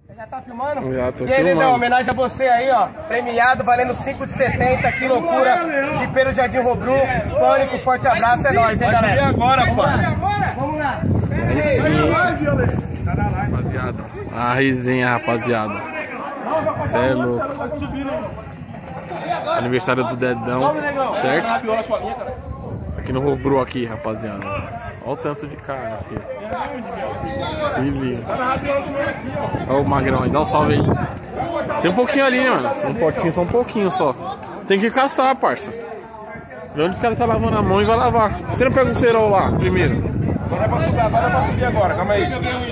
Já tá filmando? Já tô e aí, filmando. Dedão, homenagem a você aí, ó. Premiado, valendo 5 de 70. Que loucura. E pelo Jardim Robru. Pânico, forte abraço. É nóis, hein, galera? Vai agora, pai. Vamos lá. Aí sim. Rapaziada. A risinha, rapaziada. Cê é louco. Aniversário do Dedão, certo? Aqui no Robru aqui, rapaziada. Olha o tanto de cara, filho. Se liga. Olha o magrão aí, dá um salve aí. Tem um pouquinho ali, né, mano? Um potinho, só um pouquinho só. Tem que caçar, parça. Vê onde os caras tá lavando a mão e vai lavar. Você não pega um cerol lá primeiro? Agora é pra subir agora, calma aí.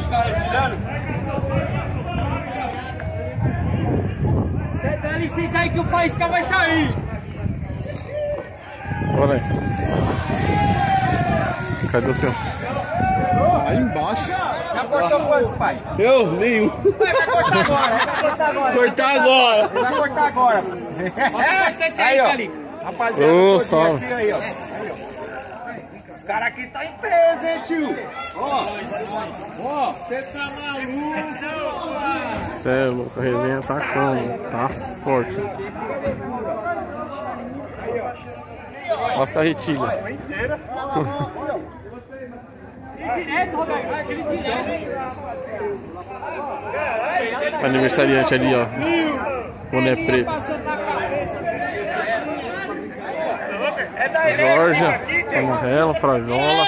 Você dá licença aí que o Faísca vai sair. Olha aí. Cadê o seu? Aí embaixo. Já cortou quantos, pai? Eu? Nenhum. Vai cortar agora. Cortar agora. Vai cortar agora. Aí, ó. Rapaziada, Ô, aqui, salve. aí, ó. Os caras aqui tá em peso, hein, tio? Ó, você tá maluco, Cê é louco, a resenha tá como? Tá forte. Mostra a retilha. Aniversariante ali, ó. Boné preto. Jorge, Amarela, Frajola.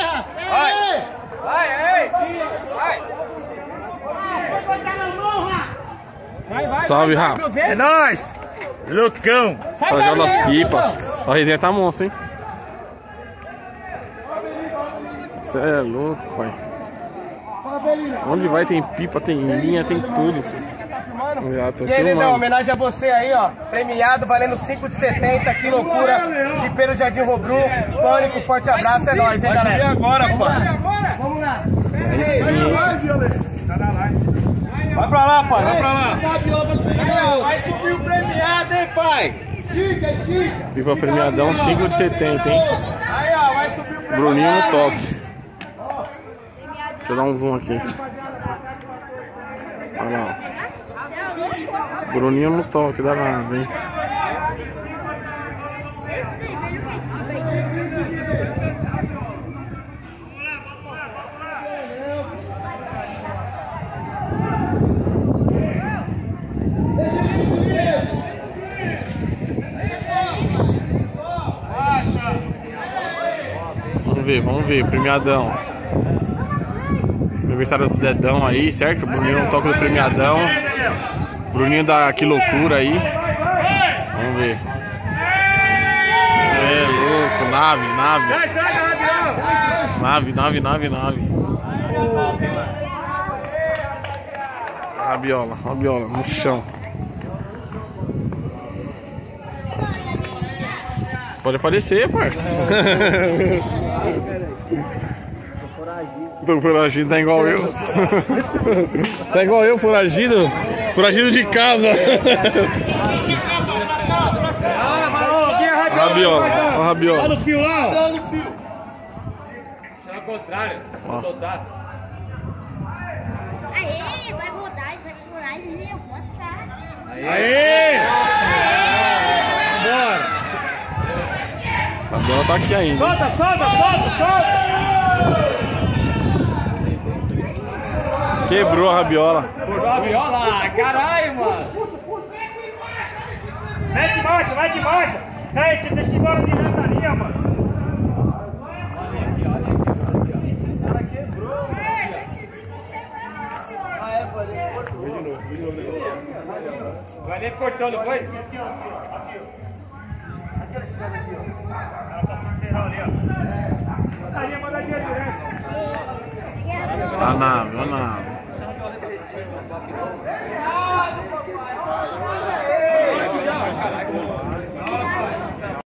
Salve, Rafa. É nóis. Loucão. Frajola as pipas. A resenha tá monstro, hein? Cê é louco, pai. Onde vai tem pipa, tem linha, tem tudo, filho. Já tô E aí, Dedão, filmando. homenagem a você aí, ó. Premiado, valendo 5 de 70. Que loucura. E pelo Jardim Robru. Pânico, forte abraço. É nóis, hein, Vai subir galera? agora, pai. Vamos lá. Aí sim. Vai pra lá, pai. Vai pra lá. Vai subir o premiado, hein, pai? Pipa premiadão 5 de 70, hein? Aí, ó, vai subir o premiado. Bruninho no toque. Deixa eu dar um zoom aqui. Olha lá. Bruninho no toque da nave, hein? Vamos ver, premiadão. Aniversário do Dedão aí, certo? Bruninho no toque do premiadão. Bruninho da Que Loucura aí. Vamos ver. É louco, nave. Nave. A biola no chão. Pode aparecer, parça. Tô foragido, tá igual eu. Tá igual eu, foragido. Foragido de casa. Olha a rabiola, olha a rabiola. Olha o fio lá. Olha o fio. Ao contrário. Vou soltar. Aê, vai rodar e vai estourar e levanta. Aê! Bora. A rabiola tá aqui ainda. Solta. Quebrou a rabiola. Cortou a viola. Caralho, mano. Vai de marcha. Ei, você deixa embora direto da linha, mano. Ela quebrou, mano. Vai nem cortou, não foi? Aqui, ó. Aqui, esse cara aqui, ó. Ela tá sem cerol ali, ó. Aí, mandadinha direto. A nave.